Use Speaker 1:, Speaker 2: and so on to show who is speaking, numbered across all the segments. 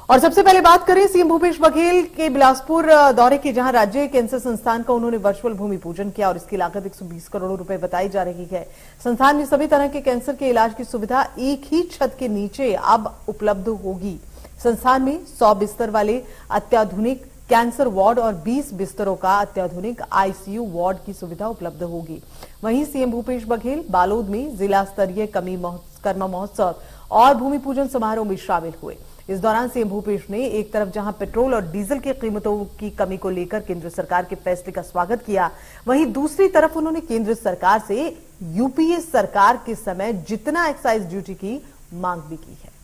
Speaker 1: और सबसे पहले बात करें सीएम भूपेश बघेल के बिलासपुर दौरे की, जहां राज्य कैंसर संस्थान का उन्होंने वर्चुअल भूमि पूजन किया और इसकी लागत 120 करोड़ रुपए बताई जा रही है। संस्थान में सभी तरह के कैंसर के इलाज की सुविधा एक ही छत के नीचे अब उपलब्ध होगी। संस्थान में 100 बिस्तर वाले अत्याधुनिक कैंसर वार्ड और 20 बिस्तरों का अत्याधुनिक आईसीयू वार्ड की सुविधा उपलब्ध होगी। वहीं सीएम भूपेश बघेल बालोद में जिला स्तरीय कर्मा महोत्सव और भूमि पूजन समारोह में शामिल हुए। इस दौरान सीएम भूपेश ने एक तरफ जहां पेट्रोल और डीजल की कीमतों की कमी को लेकर केंद्र सरकार के फैसले का स्वागत किया, वहीं दूसरी तरफ उन्होंने केंद्र सरकार से यूपीए सरकार के समय जितना एक्साइज ड्यूटी की मांग भी की है।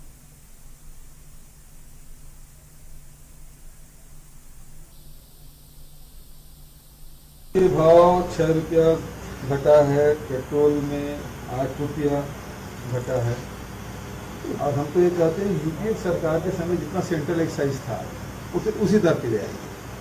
Speaker 2: भाव 6 रुपया घटा है, पेट्रोल में 8 रुपया घटा है। और हम तो ये कहते हैं यूपीए सरकार के समय जितना सेंट्रल एक्साइज था उसी दर पे ले आए।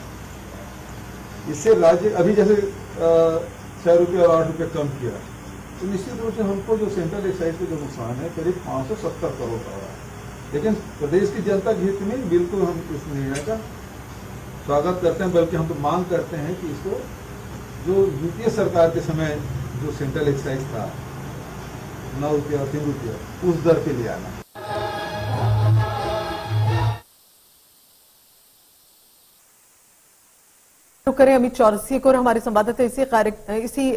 Speaker 2: इससे राज्य अभी जैसे 6 रुपये और 8 रुपये कम किया, तो निश्चित रूप से हमको जो सेंट्रल एक्साइज का जो नुकसान है करीब 570 करोड़ का हो रहा है। लेकिन प्रदेश की जनता के हित में बिल्कुल हम इस निर्णय का स्वागत करते हैं, बल्कि हम तो मांग करते हैं कि इसको जो यूपीए सरकार के समय जो सेंट्रल एक्साइज था 9 रुपया और 3 रुपया उस दर पे ले आना।
Speaker 1: तो करें अमित चौरसिया को, हमारे संवाददाता इसी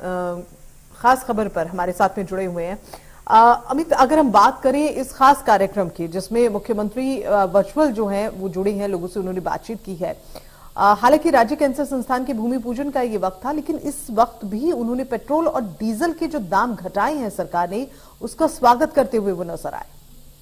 Speaker 1: खास खबर पर हमारे साथ में जुड़े हुए हैं। अमित, अगर हम बात करें इस खास कार्यक्रम की जिसमें मुख्यमंत्री वर्चुअल जो है वो जुड़े हैं, लोगों से उन्होंने बातचीत की है। हालांकि राज्य कैंसर संस्थान के भूमि पूजन का ये वक्त था, लेकिन इस वक्त भी उन्होंने पेट्रोल और डीजल के जो दाम घटाए हैं सरकार ने, उसका स्वागत करते हुए वो नजर आए।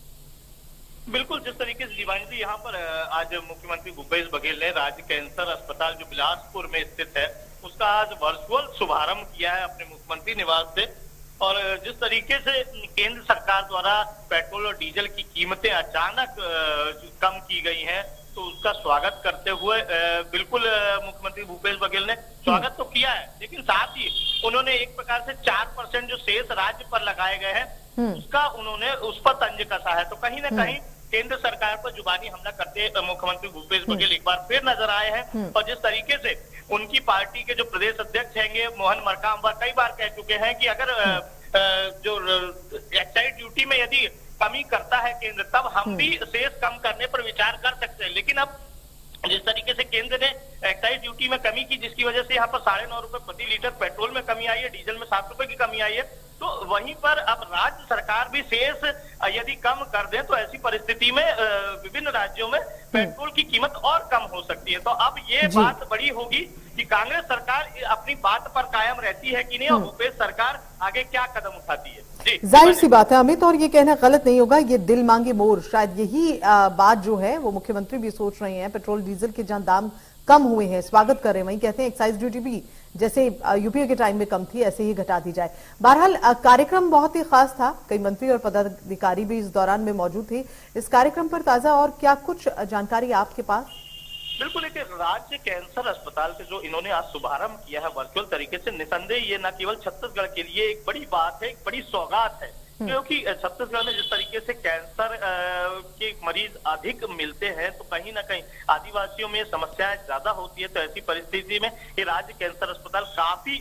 Speaker 3: बिल्कुल, जिस तरीके से जीवानी जी यहाँ पर आज मुख्यमंत्री भूपेश बघेल ने राज्य कैंसर अस्पताल जो बिलासपुर में स्थित है उसका आज वर्चुअल शुभारंभ किया है अपने मुख्यमंत्री निवास से। और जिस तरीके से केंद्र सरकार द्वारा पेट्रोल और डीजल की कीमतें अचानक कम की गई हैं, तो उसका स्वागत करते हुए बिल्कुल मुख्यमंत्री भूपेश बघेल ने स्वागत तो किया है, लेकिन साथ ही उन्होंने एक प्रकार से 4% जो शेष राज्य पर लगाए गए हैं उसका उन्होंने उस पर तंज कसा है। तो कहीं ना कहीं केंद्र सरकार पर जुबानी हमला करते मुख्यमंत्री भूपेश बघेल एक बार फिर नजर आए हैं। और जिस तरीके से उनकी पार्टी के जो प्रदेश अध्यक्ष हैं मोहन मरकाम वह कई बार कह चुके हैं कि अगर जो एक्साइज ड्यूटी में यदि कमी करता है केंद्र, तब हम भी शेष कम करने पर विचार कर सकते हैं। लेकिन अब जिस तरीके से केंद्र ने एक्साइज ड्यूटी में कमी की, जिसकी वजह से यहाँ पर 9.5 रुपए प्रति लीटर पेट्रोल में कमी आई है, डीजल में 7 रुपए की कमी आई है, तो वहीं पर अब राज्य सरकार भी शेष यदि कम कर दे तो ऐसी परिस्थिति में विभिन्न राज्यों में पेट्रोल की कीमत और कम हो सकती है। तो अब ये बात बड़ी होगी कि कांग्रेस सरकार अपनी बात पर कायम रहती है कि नहीं, और भूपेश सरकार आगे क्या कदम उठाती है।
Speaker 1: जाहिर सी बात है अमित, और ये कहना गलत नहीं होगा, ये दिल मांगे मोर, शायद यही बात जो है वो मुख्यमंत्री भी सोच रहे हैं। पेट्रोल डीजल के जहां दाम कम हुए हैं, स्वागत कर रहे हैं, वहीं कहते हैं एक्साइज ड्यूटी भी जैसे यूपीए के टाइम में कम थी ऐसे ही घटा दी जाए। बहरहाल कार्यक्रम बहुत ही खास था, कई मंत्री और पदाधिकारी भी इस दौरान में मौजूद थे। इस कार्यक्रम पर ताजा और क्या कुछ जानकारी आपके पास?
Speaker 3: बिल्कुल, एक राज्य कैंसर अस्पताल के जो इन्होंने आज शुभारंभ किया है वर्चुअल तरीके से, निसंदेह ये न केवल छत्तीसगढ़ के लिए एक बड़ी बात है, एक बड़ी सौगात है, क्योंकि छत्तीसगढ़ में जिस तरीके से कैंसर के मरीज अधिक मिलते हैं, तो कहीं ना कहीं आदिवासियों में समस्याएं ज्यादा होती है। तो ऐसी परिस्थिति में ये राज्य कैंसर अस्पताल काफी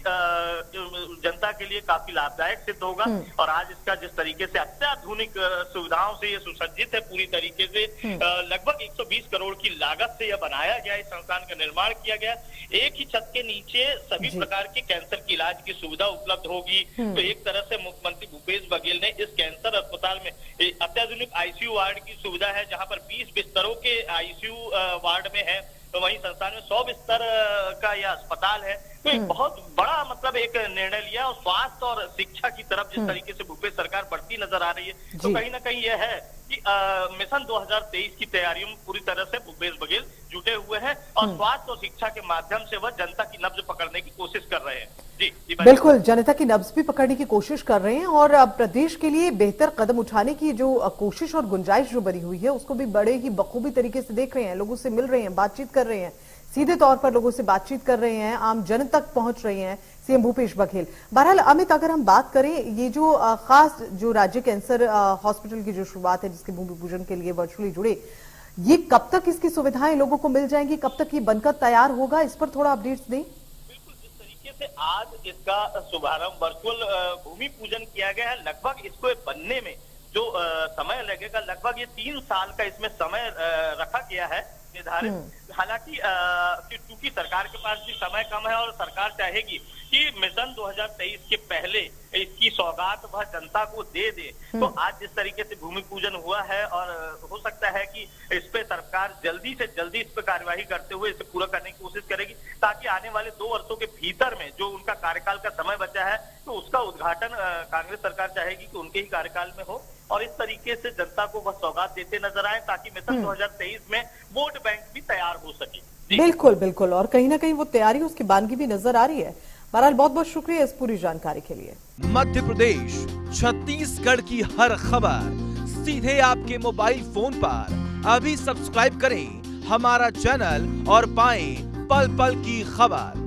Speaker 3: जनता के लिए काफी लाभदायक सिद्ध होगा। और आज इसका जिस तरीके से अत्याधुनिक सुविधाओं से ये सुसज्जित है, पूरी तरीके से लगभग 120 करोड़ की लागत से यह बनाया गया, इस संस्थान का निर्माण किया गया। एक ही छत के नीचे सभी प्रकार के कैंसर के इलाज की सुविधा उपलब्ध होगी। तो एक तरह से मुख्यमंत्री भूपेश बघेल इस कैंसर अस्पताल में अत्याधुनिक आईसीयू वार्ड की सुविधा है, जहां पर 20 बिस्तरों के आईसीयू वार्ड में है, तो वहीं संस्थान में 100 बिस्तर का यह अस्पताल है। तो एक बहुत बड़ा मतलब एक निर्णय लिया, और स्वास्थ्य और शिक्षा की तरफ जिस तरीके से भूपेश सरकार बढ़ती नजर आ रही है, तो कहीं ना कहीं यह है कि मिशन 2023 की तैयारियों में पूरी तरह से भूपेश बघेल जुटे हुए हैं, और स्वास्थ्य और शिक्षा के माध्यम से वह जनता की नब्ज पकड़ने की कोशिश कर रहे हैं। जी
Speaker 1: बिल्कुल, जनता की नब्ज भी पकड़ने की कोशिश कर रहे हैं, और प्रदेश के लिए बेहतर कदम उठाने की जो कोशिश और गुंजाइश जो बनी हुई है उसको भी बड़े ही बखूबी तरीके से देख रहे हैं। लोगों से मिल रहे हैं, बातचीत कर रहे हैं, सीधे तौर पर लोगों से बातचीत कर रहे हैं, आम जन तक पहुंच रहे हैं सीएम भूपेश बघेल। बहरहाल अमित, अगर हम बात करें ये जो खास जो राज्य कैंसर हॉस्पिटल की जो शुरुआत है जिसके भूमि पूजन के लिए वर्चुअली जुड़े, ये कब तक इसकी सुविधाएं लोगों को मिल जाएंगी, कब तक ये बनकर तैयार होगा, इस पर थोड़ा अपडेट्स दें।
Speaker 3: बिल्कुल, जिस तरीके से आज इसका शुभारंभ वर्चुअल भूमि पूजन किया गया है, लगभग इसको बनने में जो समय लगेगा, लगभग ये 3 साल का इसमें समय रखा गया है निर्धारित। हालांकि चूंकि सरकार के पास भी समय कम है और सरकार चाहेगी कि मिशन 2023 के पहले इसकी सौगात वह जनता को दे दे, तो आज जिस तरीके से भूमि पूजन हुआ है और हो सकता है कि इस पे सरकार जल्दी से जल्दी इस पे कार्यवाही करते हुए इसे पूरा करने की कोशिश करेगी, ताकि आने वाले 2 वर्षों के भीतर में जो उनका कार्यकाल का समय बचा है, तो उसका उद्घाटन कांग्रेस सरकार चाहेगी कि उनके ही कार्यकाल में हो और इस तरीके से जनता को वह सौगात देते नजर आए, ताकि मिशन 2023 में वोट बैंक भी तैयार हो सके।
Speaker 1: बिल्कुल बिल्कुल, और कहीं ना कहीं वो तैयारी, उसकी बानगी भी नजर आ रही है। बहरहाल बहुत बहुत शुक्रिया इस पूरी जानकारी के लिए।
Speaker 4: मध्य प्रदेश, छत्तीसगढ़ की हर खबर सीधे आपके मोबाइल फोन पर। अभी सब्सक्राइब करें हमारा चैनल और पाएं पल पल की खबर।